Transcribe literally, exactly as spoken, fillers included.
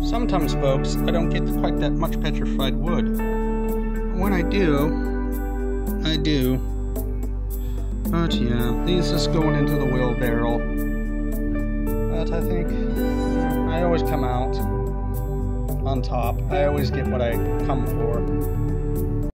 Sometimes, folks, I don't get quite that much petrified wood. When I do, I do. But yeah, these just going into the wheelbarrow. But I think I always come out on top. I always get what I come for.